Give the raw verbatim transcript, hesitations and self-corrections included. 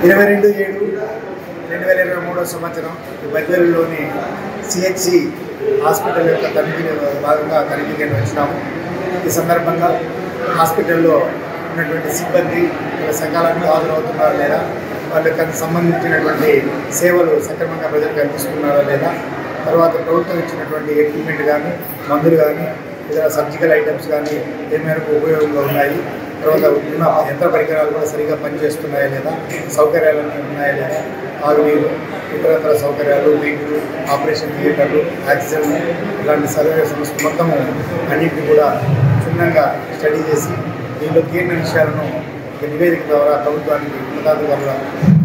ఇరవై రెండు ఏడు రెండు వేల ఇరవై మూడవ సంవత్సరం బద్వేలులోని సిహెచ్సి హాస్పిటల్ యొక్క తనిఖీ భాగంగా తనిఖీ నిర్వహించినాము. ఈ సందర్భంగా హాస్పిటల్లో ఉన్నటువంటి సిబ్బంది సకాలానికి హాజరవుతున్నారా లేదా, వాళ్ళకి సంబంధించినటువంటి సేవలు సక్రమంగా ప్రజలకు అందిస్తున్నారా లేదా, తర్వాత ప్రభుత్వం ఇచ్చినటువంటి ఎక్విప్మెంట్ కానీ మందులు కానీ ఇతర సర్జికల్ ఐటమ్స్ కానీ ఏ మేరకు ఉపయోగంగా ఉన్నాయి, తర్వాత ఉన్న యంత్ర పరికరాలు కూడా సరిగా పనిచేస్తున్నాయా లేదా, సౌకర్యాలన్నీ ఉన్నాయా లేదా, తాగునీరు ఇతరతర సౌకర్యాలు, బెడ్లు, ఆపరేషన్ థియేటర్లు, ఆక్సిజన్ ఇలాంటి సర్వే సంస్థ మొత్తము అన్నింటినీ కూడా క్షుణ్ణంగా స్టడీ చేసి దీనిలో కీలక విషయాలను నివేదిక ద్వారా ప్రభుత్వానికి ఉన్నతాధికారుల